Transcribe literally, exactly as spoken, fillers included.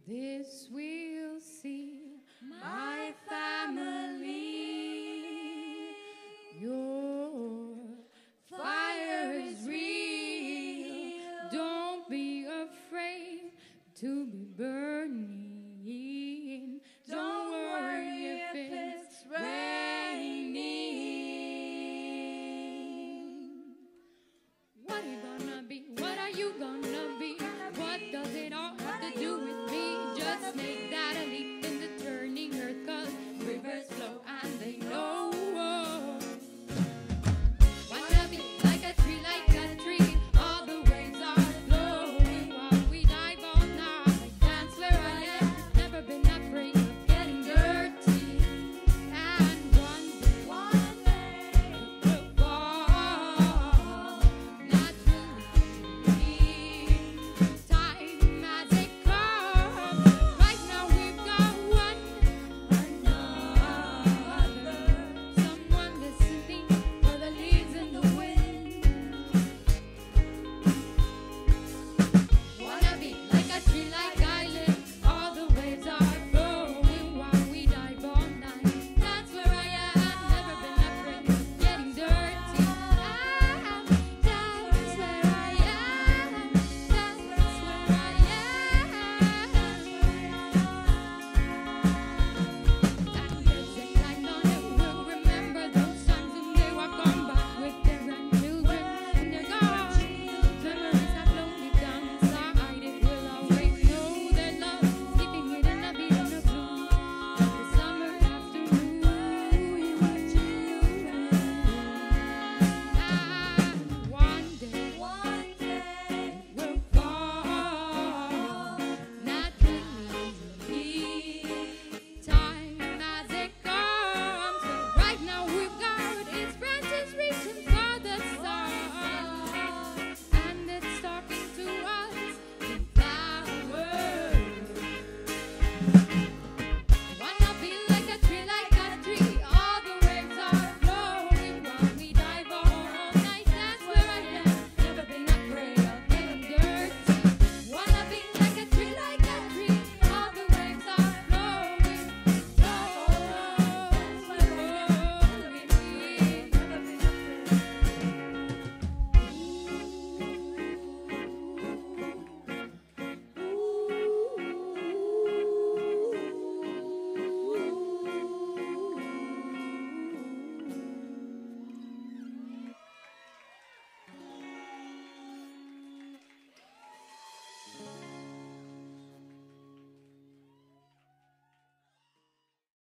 This will see my family. Your fire is real. Don't be afraid to be burning. Don't worry if it's raining. What are you gonna be? What are you gonna be? What does it all have to do with me? Just make